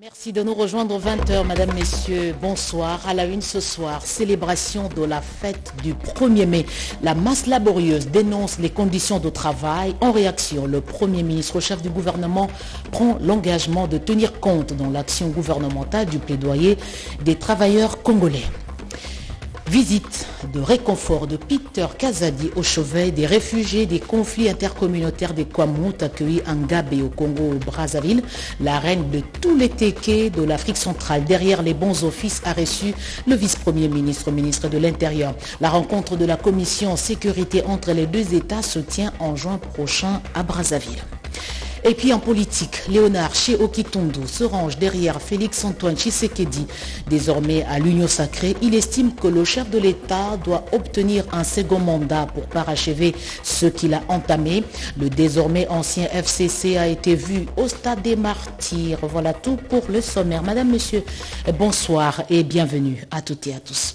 Merci de nous rejoindre 20h, Madame, Messieurs, bonsoir. À la une ce soir, célébration de la fête du 1er mai. La masse laborieuse dénonce les conditions de travail. En réaction, le Premier ministre, chef du gouvernement, prend l'engagement de tenir compte dans l'action gouvernementale du plaidoyer des travailleurs congolais. Visite de réconfort de Peter Kazadi au chevet des réfugiés des conflits intercommunautaires des Kwamouth accueillis en Gabé au Congo-Brazzaville. La reine de tous les tékés de l'Afrique centrale, derrière les bons offices, a reçu le vice-premier ministre, ministre de l'Intérieur. La rencontre de la commission sécurité entre les deux États se tient en juin prochain à Brazzaville. Et puis en politique, Léonard Tshioki-Tondo se range derrière Félix-Antoine Tshisekedi. Désormais à l'Union sacrée, il estime que le chef de l'État doit obtenir un second mandat pour parachever ce qu'il a entamé. Le désormais ancien FCC a été vu au Stade des Martyrs. Voilà tout pour le sommaire. Madame, Monsieur, bonsoir et bienvenue à toutes et à tous.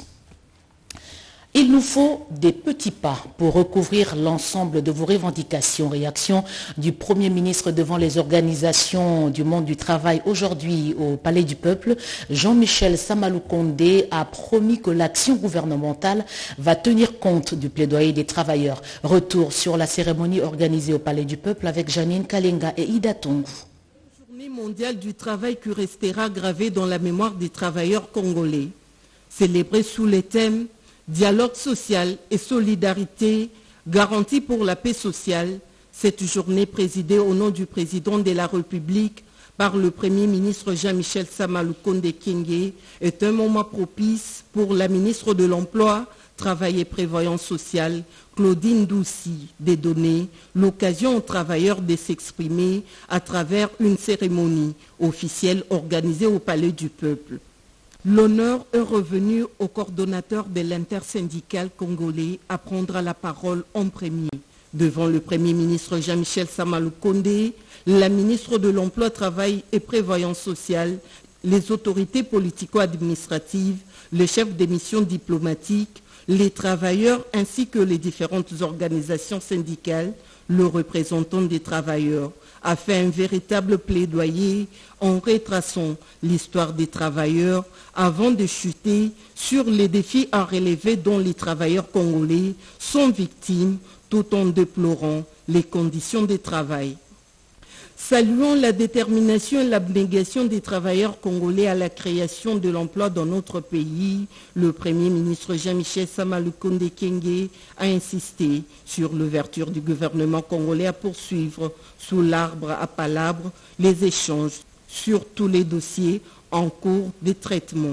Il nous faut des petits pas pour recouvrir l'ensemble de vos revendications. Réaction du Premier ministre devant les organisations du monde du travail aujourd'hui au Palais du Peuple. Jean-Michel Samaloukonde a promis que l'action gouvernementale va tenir compte du plaidoyer des travailleurs. Retour sur la cérémonie organisée au Palais du Peuple avec Janine Kalenga et Ida Tongu. Journée mondiale du travail qui restera gravée dans la mémoire des travailleurs congolais. Célébrée sous les thèmes dialogue social et solidarité, garantie pour la paix sociale, cette journée présidée au nom du président de la République par le Premier ministre Jean-Michel Samaloukonde Kyenge est un moment propice pour la ministre de l'Emploi, Travail et Prévoyance sociale, Claudine Doucy, de donner l'occasion aux travailleurs de s'exprimer à travers une cérémonie officielle organisée au Palais du Peuple. L'honneur est revenu au coordonnateur de l'intersyndicale congolais à prendre la parole en premier. Devant le Premier ministre Jean-Michel Samaloukonde, la ministre de l'Emploi, Travail et Prévoyance sociale, les autorités politico-administratives, le chef des missions diplomatiques, les travailleurs ainsi que les différentes organisations syndicales, le représentant des travailleurs, a fait un véritable plaidoyer en retraçant l'histoire des travailleurs avant de chuter sur les défis à relever dont les travailleurs congolais sont victimes tout en déplorant les conditions de travail. Saluons la détermination et l'abnégation des travailleurs congolais à la création de l'emploi dans notre pays, le Premier ministre Jean-Michel Samaloukonde Kyenge a insisté sur l'ouverture du gouvernement congolais à poursuivre sous l'arbre à palabres les échanges sur tous les dossiers en cours de traitement.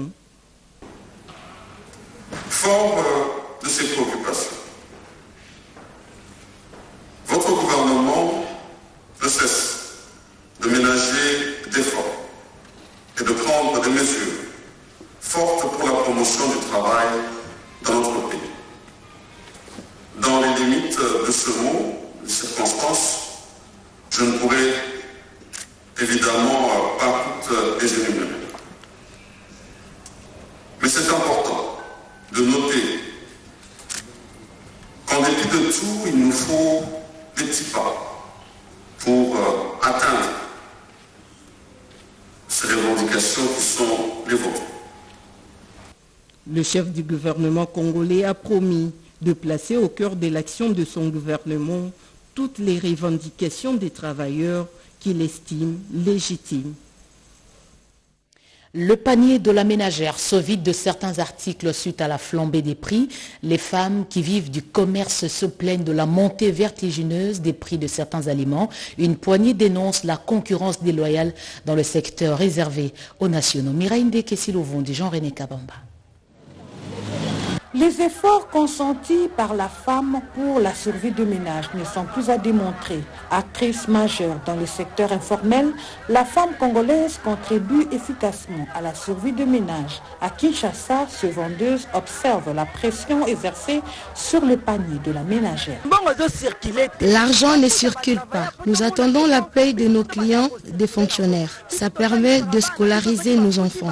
Fort de ces préoccupations, votre gouvernement ne cesse de ménager d'efforts et de prendre des mesures fortes pour la promotion du travail dans notre pays. Dans les limites de ce mot, de circonstances, je ne pourrais évidemment pas toutes les énumérer. Mais c'est important de noter qu'en dépit de tout, il nous faut des petits pas pour atteindre ces revendications qui sont les vôtres. Le chef du gouvernement congolais a promis de placer au cœur de l'action de son gouvernement toutes les revendications des travailleurs qu'il estime légitimes. Le panier de la ménagère se vide de certains articles suite à la flambée des prix. Les femmes qui vivent du commerce se plaignent de la montée vertigineuse des prix de certains aliments. Une poignée dénonce la concurrence déloyale dans le secteur réservé aux nationaux. Mireille Ndekesilovondi, Jean-René Kabamba. Les efforts consentis par la femme pour la survie du ménage ne sont plus à démontrer. Actrice majeure dans le secteur informel, la femme congolaise contribue efficacement à la survie du ménage. À Kinshasa, ce vendeuse observe la pression exercée sur le panier de la ménagère. L'argent ne circule pas. Nous attendons la paye de nos clients, des fonctionnaires. Ça permet de scolariser nos enfants.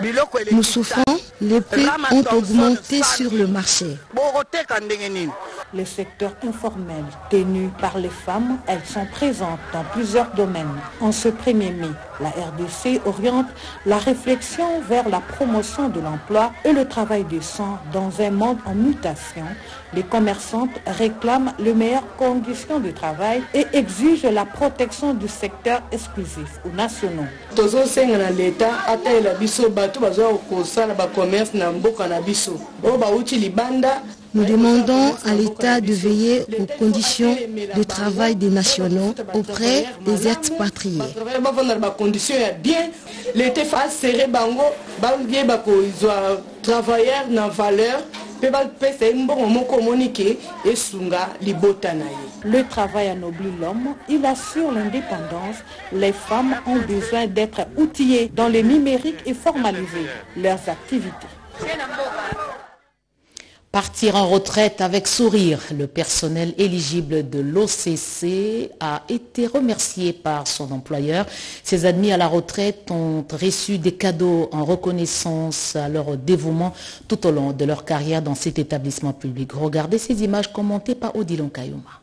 Nous souffrons, les prix ont augmenté sur le marché. Le secteur informel tenu par les femmes, elles sont présentes dans plusieurs domaines. En ce 1er mai, la RDC oriente la réflexion vers la promotion de l'emploi et le travail décent dans un monde en mutation. Les commerçantes réclament les meilleures conditions de travail et exigent la protection du secteur exclusif ou national. Nous demandons à l'État de veiller aux conditions de travail des nationaux auprès des expatriés. Le travail anoblit l'homme, il assure l'indépendance. Les femmes ont besoin d'être outillées dans le numérique et formaliser leurs activités. Partir en retraite avec sourire, le personnel éligible de l'OCC a été remercié par son employeur. Ses admis à la retraite ont reçu des cadeaux en reconnaissance à leur dévouement tout au long de leur carrière dans cet établissement public. Regardez ces images commentées par Odilon Kayuma.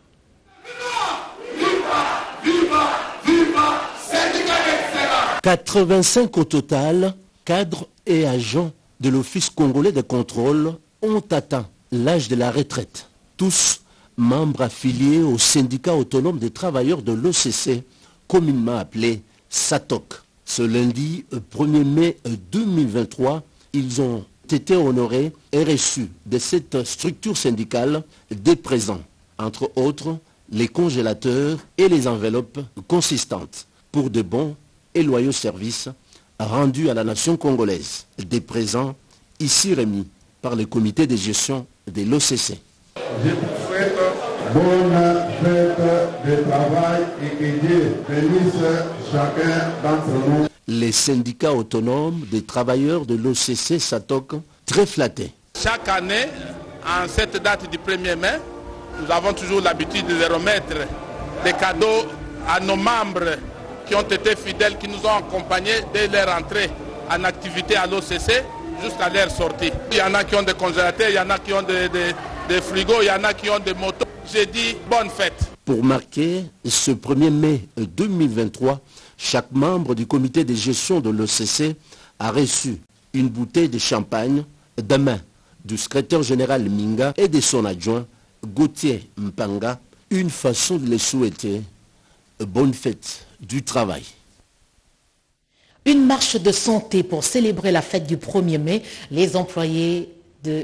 85 au total, cadres et agents de l'Office congolais de contrôle ont atteint l'âge de la retraite. Tous membres affiliés au syndicat autonome des travailleurs de l'OCC, communément appelé SATOC. Ce lundi 1er mai 2023, ils ont été honorés et reçus de cette structure syndicale des présents, entre autres les congélateurs et les enveloppes consistantes pour de bons et loyaux services rendus à la nation congolaise. Des présents ici remis par le comité de gestion de l'OCC. Je vous souhaite bonne fête de travail et que Dieu bénisse chacun d'entre nous. Les syndicats autonomes des travailleurs de l'OCC SATOC, très flattés. Chaque année, en cette date du 1er mai, nous avons toujours l'habitude de remettre des cadeaux à nos membres qui ont été fidèles, qui nous ont accompagnés dès leur entrée en activité à l'OCC jusqu'à leur sortie. Il y en a qui ont des congélateurs, il y en a qui ont des frigos, il y en a qui ont des motos. J'ai dit bonne fête. Pour marquer ce 1er mai 2023, chaque membre du comité de gestion de l'OCC a reçu une bouteille de champagne de main du secrétaire général Minga et de son adjoint Gauthier Mpanga, une façon de les souhaiter bonne fête du travail. Une marche de santé pour célébrer la fête du 1er mai. Les employés de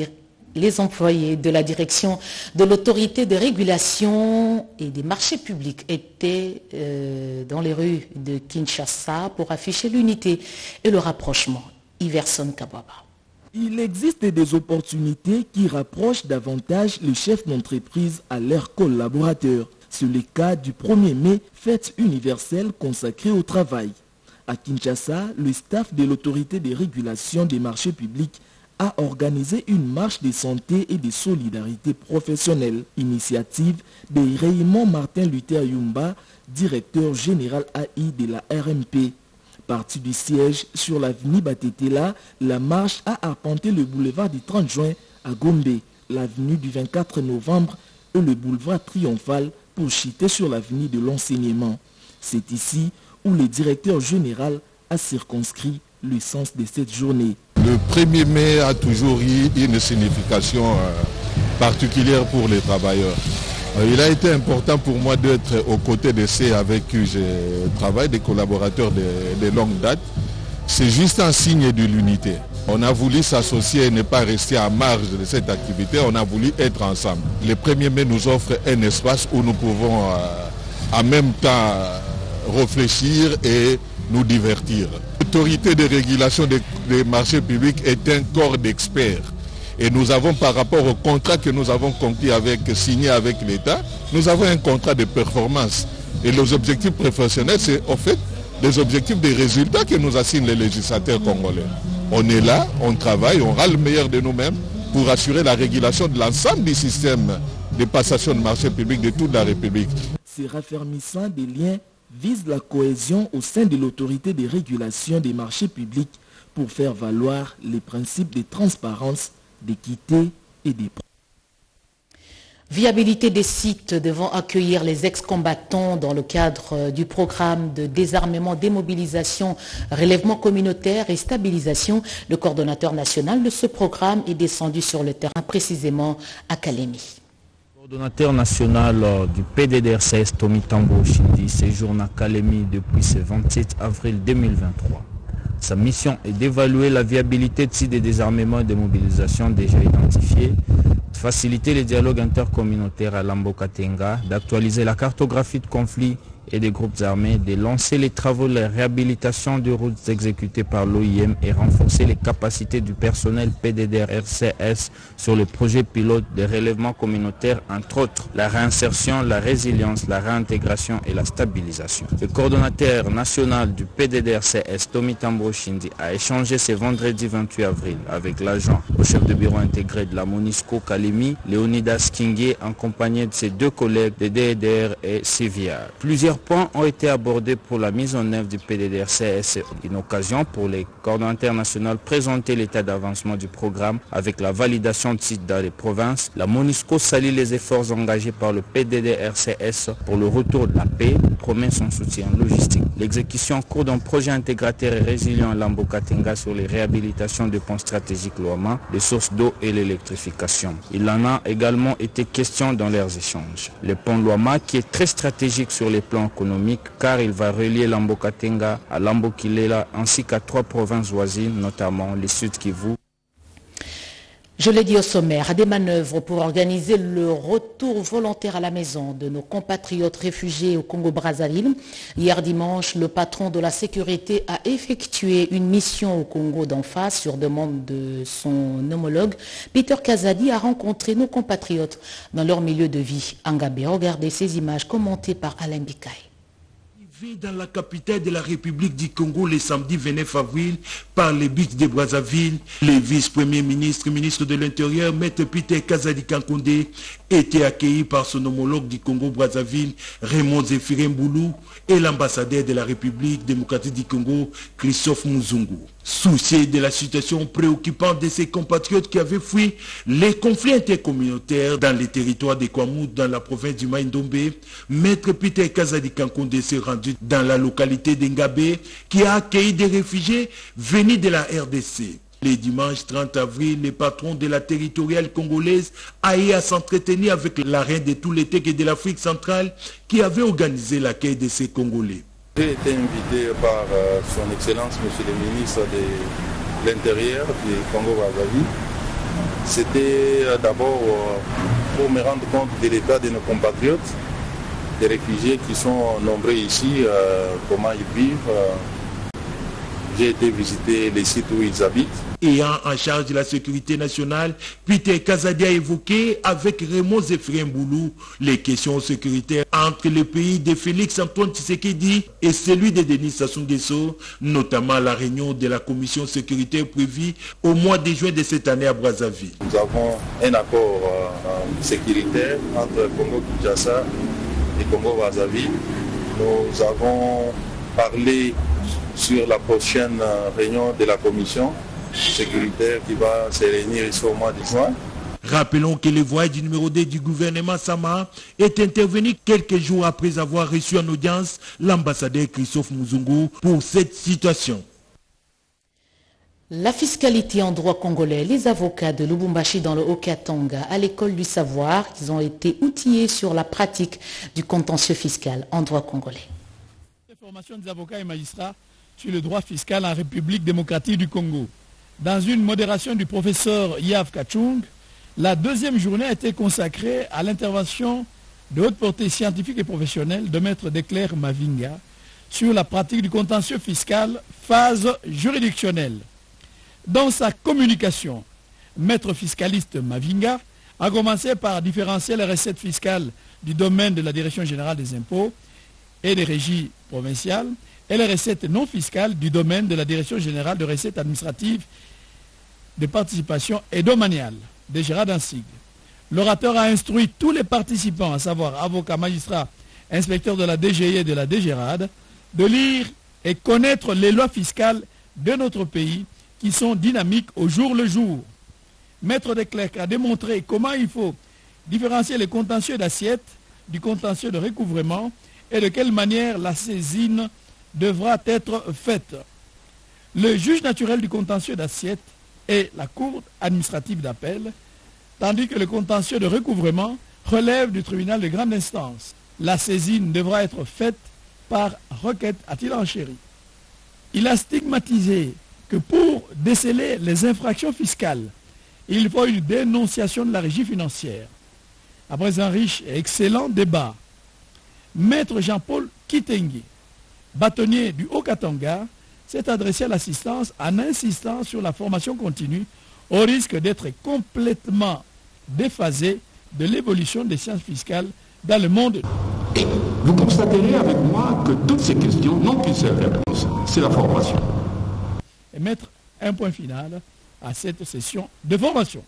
la direction de l'autorité de régulation et des marchés publics étaient dans les rues de Kinshasa pour afficher l'unité et le rapprochement. Iverson Kababa. Il existe des opportunités qui rapprochent davantage les chefs d'entreprise à leurs collaborateurs. C'est le cas du 1er mai, fête universelle consacrée au travail. À Kinshasa, le staff de l'autorité de régulation des marchés publics a organisé une marche de santé et de solidarité professionnelle. Initiative de Raymond Martin Luther Yumba, directeur général AI de la RMP. Parti du siège sur l'avenue Batetela, la marche a arpenté le boulevard du 30 juin à Gombe, l'avenue du 24 novembre et le boulevard Triomphal pour chuter sur l'avenue de l'enseignement. C'est ici où le directeur général a circonscrit le sens de cette journée. Le 1er mai a toujours eu une signification particulière pour les travailleurs. Il a été important pour moi d'être aux côtés de ceux avec qui je travaille, des collaborateurs de longue date. C'est juste un signe de l'unité. On a voulu s'associer et ne pas rester à marge de cette activité, on a voulu être ensemble. Le 1er mai nous offre un espace où nous pouvons en même temps réfléchir et nous divertir. L'autorité de régulation des marchés publics est un corps d'experts. Et nous avons, par rapport au contrat que nous avons signé avec l'État, nous avons un contrat de performance. Et les objectifs professionnels, c'est en fait des objectifs des résultats que nous assignent les législateurs congolais. On est là, on travaille, on râle le meilleur de nous-mêmes pour assurer la régulation de l'ensemble du système de passation de marchés publics de toute la République. Ce raffermissement des liens vise la cohésion au sein de l'autorité de régulation des marchés publics pour faire valoir les principes de transparence, d'équité et des... Viabilité des sites devant accueillir les ex-combattants dans le cadre du programme de désarmement, démobilisation, relèvement communautaire et stabilisation. Le coordonnateur national de ce programme est descendu sur le terrain, précisément à Kalemi. Le coordonnateur national du PDDRCS, Tommy Tambo Shindi, séjourne à Kalemi depuis ce 27 avril 2023. Sa mission est d'évaluer la viabilité de sites de désarmement et de mobilisation déjà identifiés, de faciliter les dialogues intercommunautaires à Lambo-Katenga, d'actualiser la cartographie de conflits et des groupes armés, de lancer les travaux de la réhabilitation de routes exécutées par l'OIM et renforcer les capacités du personnel PDDR-RCS sur le projet pilote de relèvement communautaire, entre autres la réinsertion, la résilience, la réintégration et la stabilisation. Le coordonnateur national du PDDR-RCS, Tommy Tambo Shindi, a échangé ce vendredi 28 avril avec l'agent au chef de bureau intégré de la MONUSCO Kalemi, Léonidas Kingué, accompagné de ses deux collègues de DDR et CVR. Plusieurs points ont été abordés pour la mise en œuvre du PDDR-CS, une occasion pour les coordonnateurs nationaux de présenter l'état d'avancement du programme avec la validation de sites dans les provinces. La MONUSCO salue les efforts engagés par le PDDR-CS pour le retour de la paix, promet son soutien logistique. L'exécution en cours d'un projet intégrateur et résilient à Lambo-Katenga sur les réhabilitations de ponts stratégiques Loama, les sources d'eau et l'électrification. Il en a également été question dans leurs échanges. Le pont Loama, qui est très stratégique sur les plans économiques, car il va relier Lambo-Katenga à Lambo-Kilela ainsi qu'à 3 provinces voisines, notamment les Sud Kivu. Je l'ai dit au sommaire, des manœuvres pour organiser le retour volontaire à la maison de nos compatriotes réfugiés au Congo-Brazzaville. Hier dimanche, le patron de la sécurité a effectué une mission au Congo d'en face sur demande de son homologue. Peter Kazadi a rencontré nos compatriotes dans leur milieu de vie. Angabé, regardez ces images commentées par Alain Bikaï. Dans la capitale de la République du Congo le samedi 29 avril par les BIC de Brazzaville, les vice-premiers ministres, ministre de l'Intérieur, Maître Peter Kazadi Kankonde, étaient accueillis par son homologue du Congo-Brazzaville, Raymond Zéphirin Boulou, et l'ambassadeur de la République démocratique du Congo, Christophe Muzungu. Soucié de la situation préoccupante de ses compatriotes qui avaient fui les conflits intercommunautaires dans les territoires de Kwamout, dans la province du Maïndombe, Maître Peter Kazadi Kankonde s'est rendu dans la localité d'Engabé qui a accueilli des réfugiés venus de la RDC. Le dimanche 30 avril, le patron de la territoriale congolaise a eu à s'entretenir avec la reine de tout l'été et de l'Afrique centrale qui avait organisé l'accueil de ces Congolais. J'ai été invité par son Excellence, Monsieur le ministre de l'Intérieur du Congo-Brazzaville. C'était d'abord pour me rendre compte de l'état de nos compatriotes, des réfugiés qui sont nombreux ici, comment ils vivent. J'ai été visiter les sites où ils habitent. Ayant en charge de la sécurité nationale, Peter Kazadi a évoqué avec Raymond Zéphirin Boulou les questions sécuritaires entre le pays de Félix Antoine Tshisekedi et celui de Denis Sassou Nguesso, notamment la réunion de la commission sécuritaire prévue au mois de juin de cette année à Brazzaville. Nous avons un accord sécuritaire entre Congo-Kinshasa et Congo-Brazzaville. Nous avons parlé sur la prochaine réunion de la commission sécuritaire qui va se réunir ici au mois de juin. Rappelons que le voyage du numéro 2 du gouvernement Sama est intervenu quelques jours après avoir reçu en audience l'ambassadeur Christophe Muzungu pour cette situation. La fiscalité en droit congolais, les avocats de Lubumbashi dans le Haut-Katanga à l'école du savoir, ils ont été outillés sur la pratique du contentieux fiscal en droit congolais. Formation des avocats et magistrats sur le droit fiscal en République démocratique du Congo. Dans une modération du professeur Yav Kachung, la deuxième journée a été consacrée à l'intervention de haute portée scientifique et professionnelle de Maître Declerc Mavinga sur la pratique du contentieux fiscal, phase juridictionnelle. Dans sa communication, Maître fiscaliste Mavinga a commencé par différencier les recettes fiscales du domaine de la Direction générale des impôts et des régies provinciales et les recettes non fiscales du domaine de la Direction générale de recettes administratives, de participation et domaniales, DGRAD d'un sigle. L'orateur a instruit tous les participants, à savoir avocats, magistrats, inspecteurs de la DGI et de la DGRAD, de lire et connaître les lois fiscales de notre pays qui sont dynamiques au jour le jour. Maître Declerc a démontré comment il faut différencier les contentieux d'assiette du contentieux de recouvrement et de quelle manière la saisine devra être faite. Le juge naturel du contentieux d'assiette est la Cour administrative d'appel, tandis que le contentieux de recouvrement relève du tribunal de grande instance. La saisine devra être faite par requête, a-t-il enchéri. Il a stigmatisé que pour déceler les infractions fiscales, il faut une dénonciation de la régie financière. Après un riche et excellent débat, Maître Jean-Paul Kitenge, bâtonnier du Haut-Katanga, s'est adressé à l'assistance en insistant sur la formation continue au risque d'être complètement déphasé de l'évolution des sciences fiscales dans le monde. Et vous constaterez avec moi que toutes ces questions n'ont qu'une seule réponse, c'est la formation. Et mettre un point final à cette session de formation.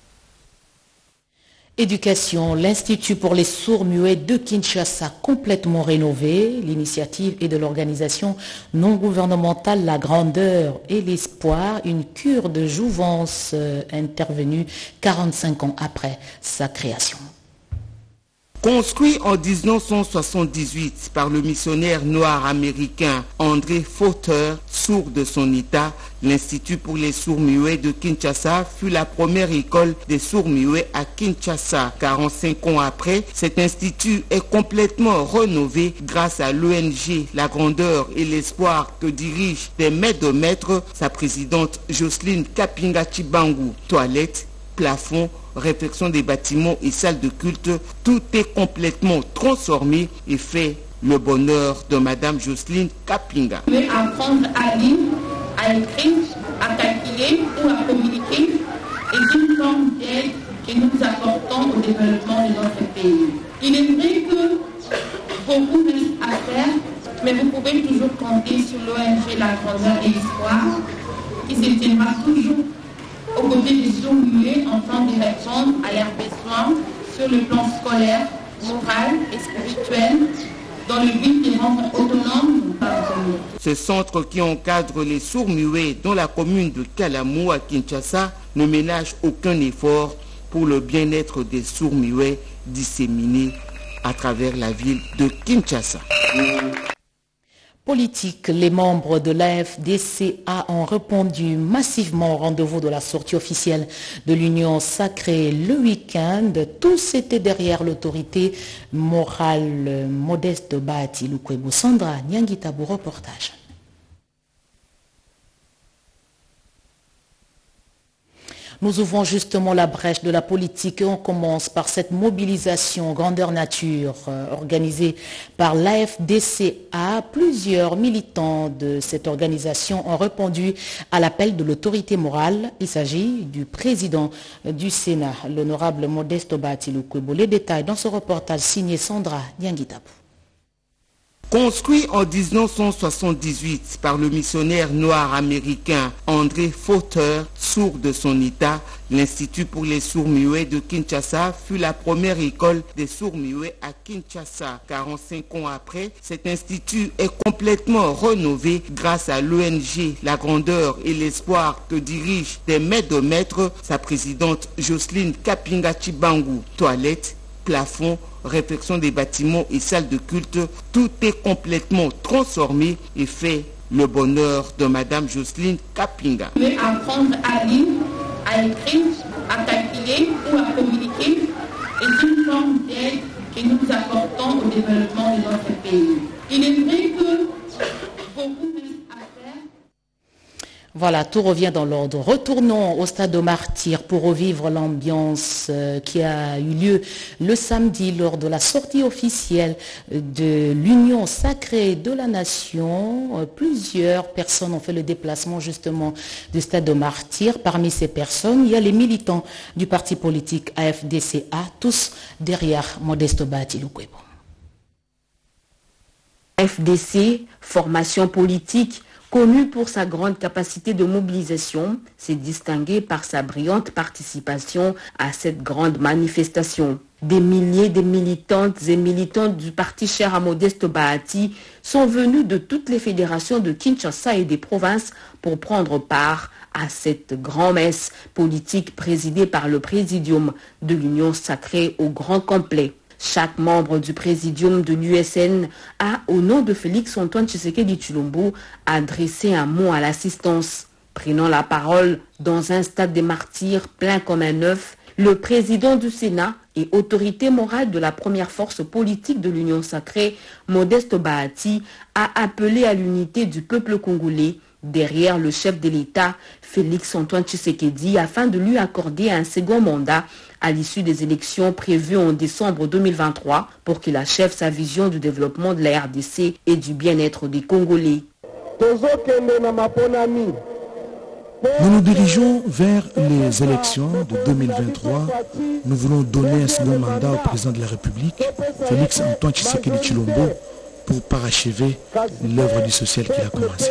Éducation, l'Institut pour les sourds-muets de Kinshasa complètement rénové. L'initiative est de l'organisation non gouvernementale La Grandeur et l'Espoir, une cure de jouvence intervenue 45 ans après sa création. Construit en 1978 par le missionnaire noir américain André Fauter, sourd de son état, l'Institut pour les sourds-muets de Kinshasa fut la première école des sourds-muets à Kinshasa. 45 ans après, cet institut est complètement rénové grâce à l'ONG La Grandeur et l'Espoir que dirige des maîtres de maîtres sa présidente Jocelyne Kapinga Chibangu. Toilettes, plafonds, réfection des bâtiments et salles de culte, tout est complètement transformé et fait le bonheur de Madame Jocelyne Kapinga. Vous pouvez apprendre à lire, à écrire, à calculer ou à communiquer est une forme d'aide que nous apportons au développement de notre pays. Il est vrai que beaucoup reste à faire, mais vous pouvez toujours compter sur l'ONG La Grandeur et l'Espoir qui se tiendra toujours aux côtés des sourds-muets afin de répondre à leurs besoins sur le plan scolaire, moral et spirituel dans le but de rendre autonomes par la communauté. Ce centre qui encadre les sourds-muets dans la commune de Kalamou à Kinshasa ne ménage aucun effort pour le bien-être des sourds-muets disséminés à travers la ville de Kinshasa. Politique, les membres de l'AFDCA ont répondu massivement au rendez-vous de la sortie officielle de l'Union sacrée le week-end. Tous étaient derrière l'autorité morale Modeste Bahati Lukwebo. Sandra Nyangitabu, reportage. Nous ouvrons justement la brèche de la politique et on commence par cette mobilisation grandeur nature organisée par l'AFDCA. Plusieurs militants de cette organisation ont répondu à l'appel de l'autorité morale. Il s'agit du président du Sénat, l'honorable Modeste Bahati Lukwebo. Les détails dans ce reportage signé Sandra Nyangitabu. Construit en 1978 par le missionnaire noir américain André Fauter, sourd de son état, l'Institut pour les sourds-muets de Kinshasa fut la première école des sourds-muets à Kinshasa. 45 ans après, cet institut est complètement rénové grâce à l'ONG La Grandeur et l'Espoir que dirige des maîtres de maîtres sa présidente Jocelyne Kapinga Chibangu. Toilettes, plafonds, réfection des bâtiments et salles de culte, tout est complètement transformé et fait le bonheur de Madame Jocelyne Kapinga. Vous pouvez apprendre à lire, à écrire, à calculer ou à communiquer est une forme d'aide que nous apportons au développement de notre pays. Il est vrai que beaucoup reste à faire. Voilà, tout revient dans l'ordre. Retournons au stade de Martyrs pour revivre l'ambiance qui a eu lieu le samedi lors de la sortie officielle de l'Union sacrée de la Nation. Plusieurs personnes ont fait le déplacement justement du stade de Martyrs. Parmi ces personnes, il y a les militants du parti politique AFDCA, tous derrière Modeste Bahati Lukwebo. FDC, formation politique, connu pour sa grande capacité de mobilisation, s'est distingué par sa brillante participation à cette grande manifestation. Des milliers de militantes et militants du parti cher à Modeste Bahati sont venus de toutes les fédérations de Kinshasa et des provinces pour prendre part à cette grand-messe politique présidée par le présidium de l'Union sacrée au grand complet. Chaque membre du présidium de l'USN a, au nom de Félix-Antoine Tshisekedi Tshilombo, adressé un mot à l'assistance. Prenant la parole dans un stade des martyrs plein comme un œuf, le président du Sénat et autorité morale de la première force politique de l'Union sacrée, Modeste Bahati, a appelé à l'unité du peuple congolais derrière le chef de l'État, Félix-Antoine Tshisekedi, afin de lui accorder un second mandat à l'issue des élections prévues en décembre 2023 pour qu'il achève sa vision du développement de la RDC et du bien-être des Congolais. Nous nous dirigeons vers les élections de 2023. Nous voulons donner un second mandat au président de la République, Félix-Antoine Tshisekedi Tshilombo, pour parachever l'œuvre du social qu'il a commencé.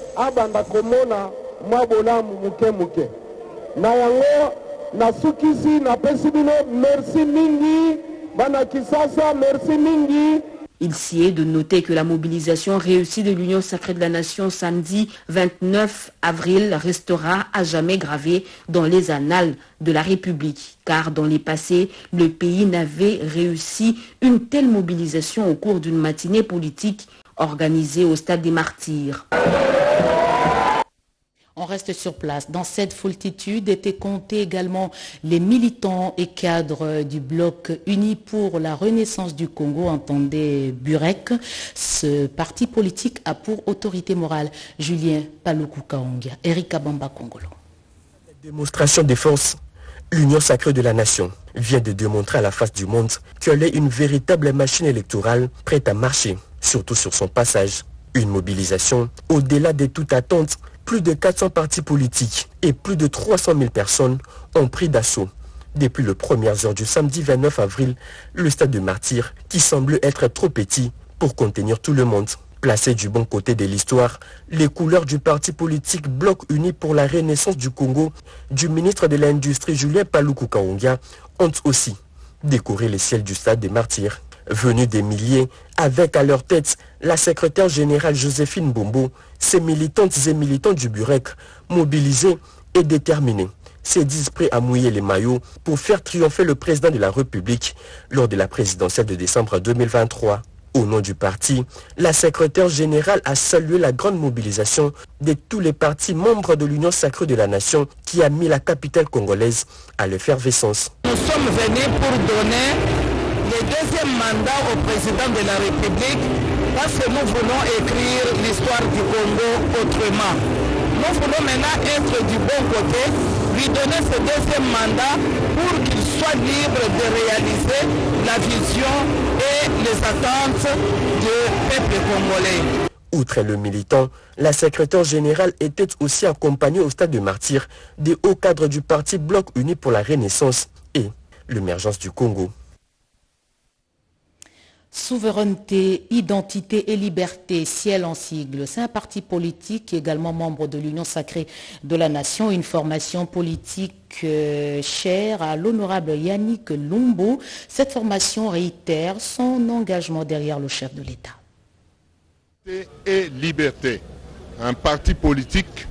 Il s'y est de noter que la mobilisation réussie de l'Union sacrée de la Nation samedi 29 avril restera à jamais gravée dans les annales de la République. Car dans les passés, le pays n'avait réussi une telle mobilisation au cours d'une matinée politique organisée au stade des Martyrs. On reste sur place. Dans cette foultitude étaient comptés également les militants et cadres du bloc uni pour la renaissance du Congo, entendez Burek. Ce parti politique a pour autorité morale Julien Paluku Kaongia, Erika Bamba Congolo. Démonstration de force, l'Union sacrée de la Nation vient de démontrer à la face du monde qu'elle est une véritable machine électorale prête à marcher, surtout sur son passage. Une mobilisation au-delà de toute attente. Plus de 400 partis politiques et plus de 300 000 personnes ont pris d'assaut depuis les premières heures du samedi 29 avril le stade de Martyrs qui semble être trop petit pour contenir tout le monde. Placé du bon côté de l'histoire, les couleurs du parti politique Bloc Uni pour la Renaissance du Congo du ministre de l'Industrie Julien Paluku Kaongia ont aussi décoré les ciels du stade des Martyrs. Venus des milliers, avec à leur tête la secrétaire générale Joséphine Bombo, ces militantes et militants du Burek, mobilisés et déterminés, se disent prêts à mouiller les maillots pour faire triompher le président de la République lors de la présidentielle de décembre 2023. Au nom du parti, la secrétaire générale a salué la grande mobilisation de tous les partis membres de l'Union sacrée de la Nation qui a mis la capitale congolaise à l'effervescence. Nous sommes venus pour donner le deuxième mandat au président de la République parce que nous voulons écrire l'histoire du Congo autrement. Nous voulons maintenant être du bon côté, lui donner ce deuxième mandat pour qu'il soit libre de réaliser la vision et les attentes du peuple congolais. Outre le militant, la secrétaire générale était aussi accompagnée au stade de Martyrs des hauts cadres du parti Bloc Uni pour la Renaissance et l'émergence du Congo. Souveraineté, identité et liberté, ciel en sigle. C'est un parti politique, également membre de l'Union sacrée de la Nation, une formation politique chère à l'honorable Yannick Lumbo. Cette formation réitère son engagement derrière le chef de l'État. Et liberté, un parti politique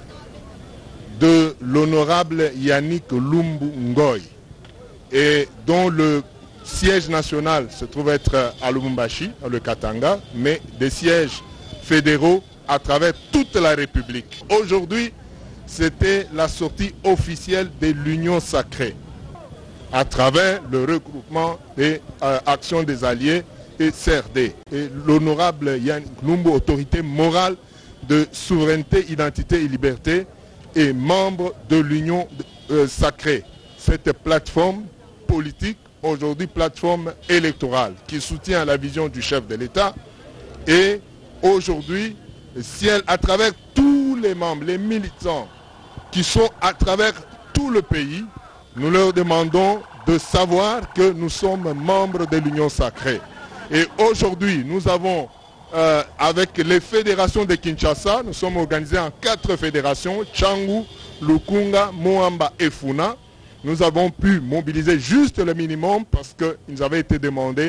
de l'honorable Yannick Lumbu Ngoy et dont le siège national se trouve être à Lubumbashi, le Katanga, mais des sièges fédéraux à travers toute la République. Aujourd'hui, c'était la sortie officielle de l'Union sacrée à travers le regroupement des actions des alliés et CRD. Et l'honorable Yannick Lumbu, autorité morale de souveraineté, identité et liberté, est membre de l'Union sacrée. Cette plateforme politique, aujourd'hui plateforme électorale, qui soutient la vision du chef de l'État. Et aujourd'hui, si elle, à travers tous les membres, les militants qui sont à travers tout le pays, nous leur demandons de savoir que nous sommes membres de l'Union sacrée. Et aujourd'hui, nous avons, avec les fédérations de Kinshasa, nous sommes organisés en 4 fédérations, Tchangu, Lukunga, Moamba et Funa. Nous avons pu mobiliser juste le minimum parce qu'il nous avait été demandé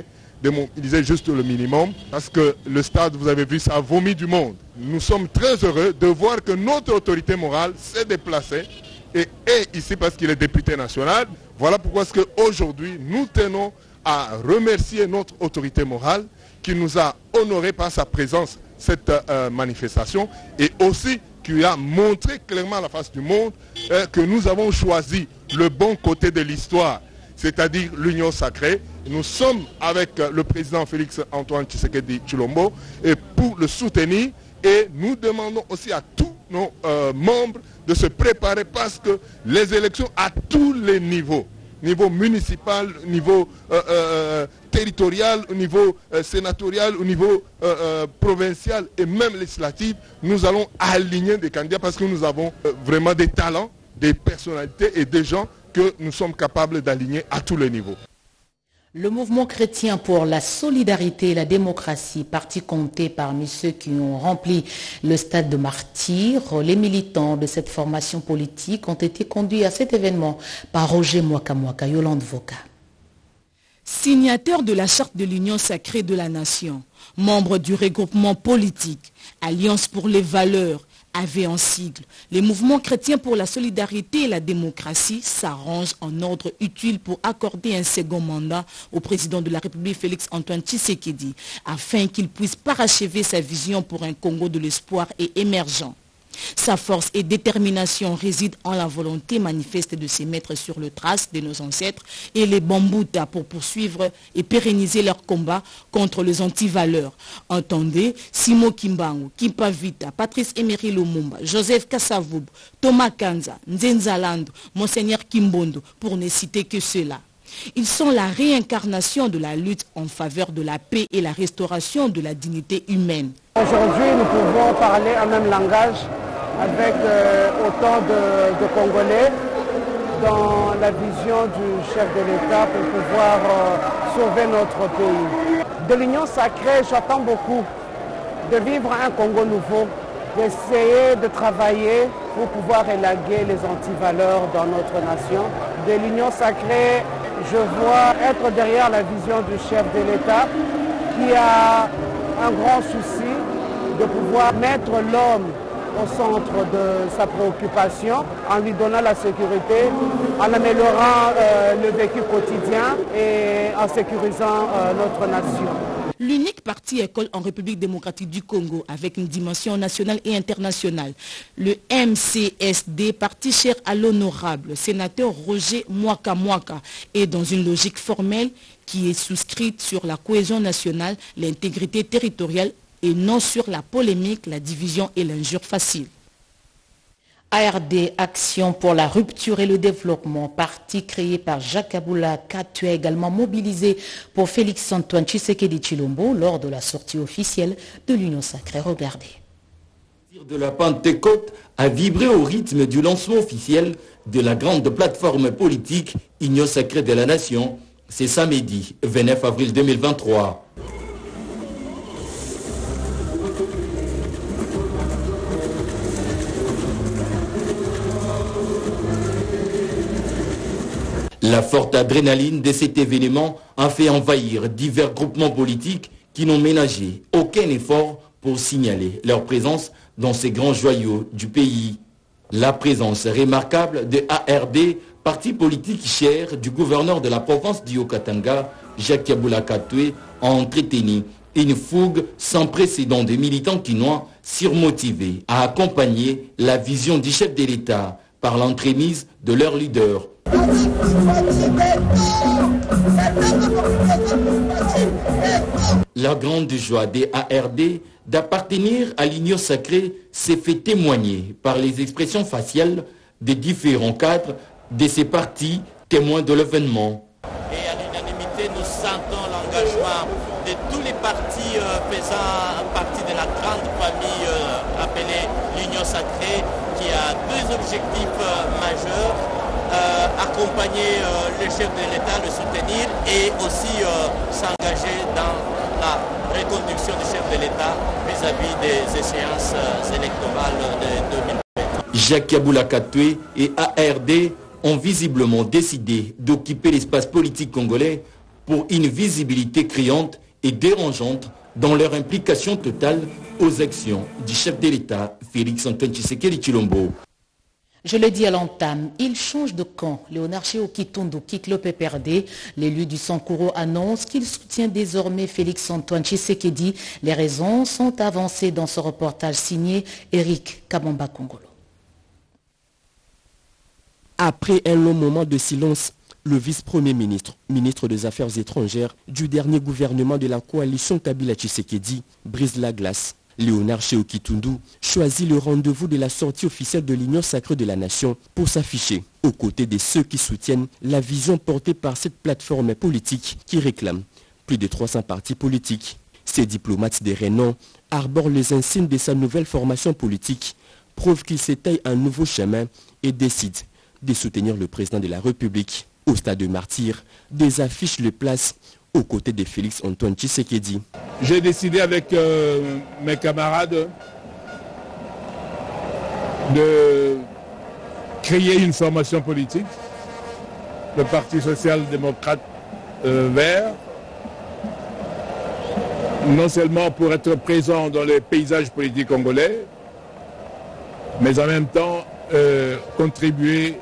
de mobiliser juste le minimum parce que le stade, vous avez vu, ça a vomi du monde. Nous sommes très heureux de voir que notre autorité morale s'est déplacée et est ici parce qu'il est député national. Voilà pourquoi aujourd'hui nous tenons à remercier notre autorité morale qui nous a honorés par sa présence cette manifestation et aussi qui a montré clairement à la face du monde que nous avons choisi le bon côté de l'histoire, c'est-à-dire l'union sacrée. Nous sommes avec le président Félix Antoine Tshisekedi Tshilombo et pour le soutenir et nous demandons aussi à tous nos membres de se préparer parce que les élections à tous les niveaux, niveau municipal, niveau territorial, au niveau sénatorial, au niveau provincial et même législatif, nous allons aligner des candidats parce que nous avons vraiment des talents, des personnalités et des gens que nous sommes capables d'aligner à tous les niveaux. Le mouvement chrétien pour la solidarité et la démocratie, parti compté parmi ceux qui ont rempli le stade de martyrs, les militants de cette formation politique ont été conduits à cet événement par Roger Mwaka, Yolande Voka. Signataire de la charte de l'Union sacrée de la nation, membre du regroupement politique, Alliance pour les valeurs, avait en sigle. Les mouvements chrétiens pour la solidarité et la démocratie s'arrangent en ordre utile pour accorder un second mandat au président de la République Félix Antoine Tshisekedi afin qu'il puisse parachever sa vision pour un Congo de l'espoir et émergent. Sa force et détermination résident en la volonté manifeste de se mettre sur le trace de nos ancêtres et les bamboutas pour poursuivre et pérenniser leur combat contre les antivaleurs. Entendez Simo Kimbangu, Kimpa Vita, Patrice Emery Lumumba, Joseph Kassavoub, Thomas Kanza, Nzenzalando, Monseigneur Kimbondo, pour ne citer que ceux-là. Ils sont la réincarnation de la lutte en faveur de la paix et la restauration de la dignité humaine. Aujourd'hui, nous pouvons parler un même langage avec autant de Congolais dans la vision du chef de l'État pour pouvoir sauver notre pays. De l'union sacrée, j'attends beaucoup de vivre un Congo nouveau, d'essayer de travailler pour pouvoir élaguer les antivaleurs dans notre nation. De l'union sacrée, je vois être derrière la vision du chef de l'État qui a un grand souci de pouvoir mettre l'homme au centre de sa préoccupation en lui donnant la sécurité, en améliorant le vécu quotidien et en sécurisant notre nation. L'unique parti école en République démocratique du Congo avec une dimension nationale et internationale, le MCSD, parti cher à l'honorable sénateur Roger Mwaka, est dans une logique formelle qui est souscrite sur la cohésion nationale, l'intégrité territoriale et non sur la polémique, la division et l'injure facile. ARD, Action pour la rupture et le développement, parti créé par Jacques Aboula Katoué, également mobilisé pour Félix Antoine Tshisekedi Tshilombo lors de la sortie officielle de l'Union sacrée. Regardez. De la Pentecôte a vibré au rythme du lancement officiel de la grande plateforme politique Union sacrée de la nation. C'est samedi 29 avril 2023. La forte adrénaline de cet événement a fait envahir divers groupements politiques qui n'ont ménagé aucun effort pour signaler leur présence dans ces grands joyaux du pays. La présence remarquable de ARD, parti politique cher du gouverneur de la province du Haut-Katanga, Jacques Aboula Katoué, a entretenu une fougue sans précédent de militants quinois surmotivés à accompagner la vision du chef de l'État par l'entremise de leur leader. La grande joie des ARD d'appartenir à l'Union sacrée s'est fait témoigner par les expressions faciales des différents cadres de ces partis témoins de l'événement. Et à l'unanimité, nous sentons l'engagement de tous les partis faisant partie de la grande famille appelée l'Union sacrée qui a deux objectifs majeurs. Accompagner le chef de l'État, le soutenir et aussi s'engager dans la reconduction du chef de l'État vis-à-vis des échéances électorales de 2020. Jacques Aboula Katoué et ARD ont visiblement décidé d'occuper l'espace politique congolais pour une visibilité criante et dérangeante dans leur implication totale aux actions du chef de l'État, Félix-Antoine Tshisekedi Tshilombo. Je l'ai dit à l'entame, il change de camp. Léonard Tchéo-Kitundu quitte le PPRD. L'élu du Sankuru annonce qu'il soutient désormais Félix-Antoine Tshisekedi. Les raisons sont avancées dans ce reportage signé Eric Kabamba Kongolo. Après un long moment de silence, le vice-premier ministre, ministre des Affaires étrangères du dernier gouvernement de la coalition Kabila Tshisekedi, brise la glace. Léonard Tchéo-Kitundu choisit le rendez-vous de la sortie officielle de l'Union sacrée de la nation pour s'afficher aux côtés de ceux qui soutiennent la vision portée par cette plateforme politique qui réclame plus de 300 partis politiques. Ces diplomates de renom arborent les insignes de sa nouvelle formation politique, preuve qu'il s'étaye un nouveau chemin et décide de soutenir le président de la République. Au stade de Martyr, des affiches le placent aux côtés de Félix-Antoine Tshisekedi. J'ai décidé avec mes camarades de créer une formation politique, le Parti social-démocrate vert, non seulement pour être présent dans les paysages politiques congolais, mais en même temps contribuer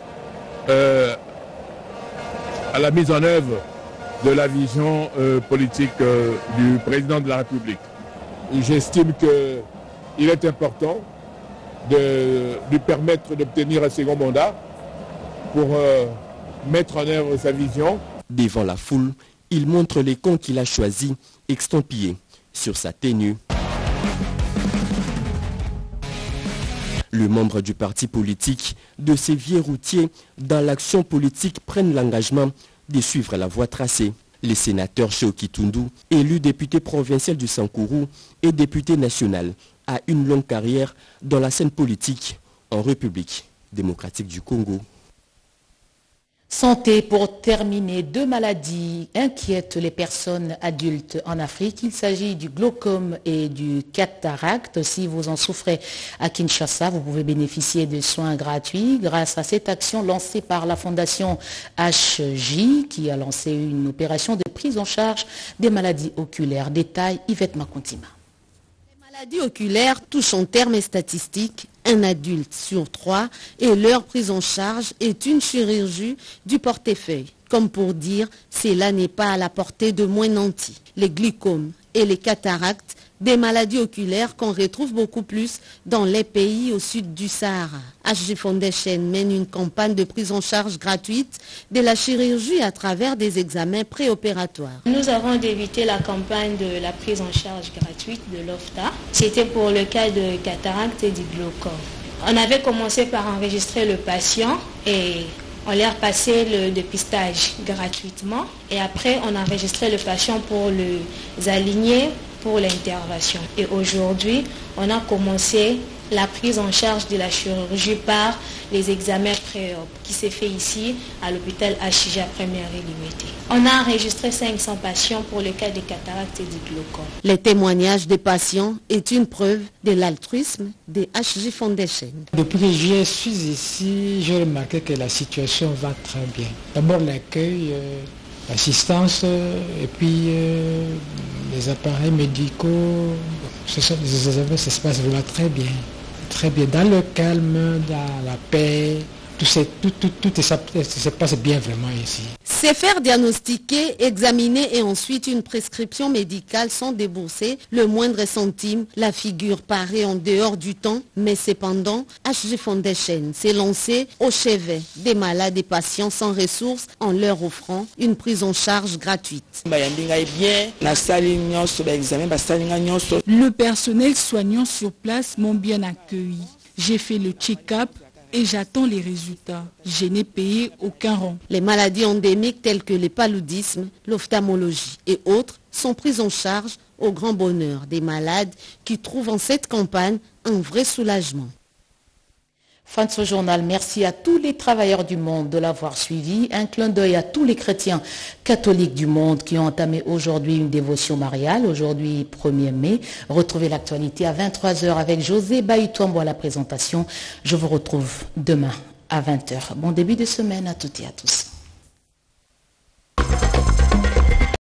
à la mise en œuvre de la vision politique du président de la République. J'estime qu'il est important de lui permettre d'obtenir un second mandat pour mettre en œuvre sa vision. Devant la foule, il montre les camps qu'il a choisis, extampillés sur sa tenue. Le membre du parti politique de ces vieux routiers dans l'action politique prennent l'engagement de suivre la voie tracée. Les sénateurs Tchéo-Kitundu, élu député provincial du Sankuru et député national, a une longue carrière dans la scène politique en République démocratique du Congo. Santé pour terminer, 2 maladies inquiètent les personnes adultes en Afrique. Il s'agit du glaucome et du cataracte. Si vous en souffrez à Kinshasa, vous pouvez bénéficier de soins gratuits grâce à cette action lancée par la fondation HJ qui a lancé une opération de prise en charge des maladies oculaires. Détail Yvette Makontima. Les maladies oculaires touchent en termes statistiques un adulte sur 3 et leur prise en charge est une chirurgie du portefeuille. Comme pour dire, cela n'est pas à la portée de moins nantis. Les glycomes et les cataractes, des maladies oculaires qu'on retrouve beaucoup plus dans les pays au sud du Sahara. HG Foundation mène une campagne de prise en charge gratuite de la chirurgie à travers des examens préopératoires. Nous avons débuté la campagne de la prise en charge gratuite de l'OFTA. C'était pour le cas de cataracte et du glaucome. On avait commencé par enregistrer le patient et on leur passait le dépistage gratuitement. Et après, on enregistrait le patient pour les aligner pour l'intervention. Et aujourd'hui, on a commencé la prise en charge de la chirurgie par les examens pré-op qui s'est fait ici à l'hôpital HJ à première illimité. On a enregistré 500 patients pour le cas des cataractes et du glaucome. Les témoignages des patients est une preuve de l'altruisme des HJ Foundation. Depuis que je suis ici, j'ai remarqué que la situation va très bien. D'abord l'accueil, l'assistance et puis les appareils médicaux, ça se passe vraiment très bien. Très bien, dans le calme, dans la paix, tout ça se passe bien vraiment ici. Se faire diagnostiquer, examiner et ensuite une prescription médicale sans débourser le moindre centime, la figure paraît en dehors du temps, mais cependant, HG Foundation s'est lancé au chevet des malades et patients sans ressources en leur offrant une prise en charge gratuite. Le personnel soignant sur place m'ont bien accueilli. J'ai fait le check-up et j'attends les résultats. Je n'ai payé aucun rang. Les maladies endémiques telles que les paludismes, l'ophtalmologie et autres sont prises en charge au grand bonheur des malades qui trouvent en cette campagne un vrai soulagement. Fin de ce journal. Merci à tous les travailleurs du monde de l'avoir suivi. Un clin d'œil à tous les chrétiens catholiques du monde qui ont entamé aujourd'hui une dévotion mariale. Aujourd'hui, 1er mai. Retrouvez l'actualité à 23h avec José Baïtombo à la présentation. Je vous retrouve demain à 20h. Bon début de semaine à toutes et à tous.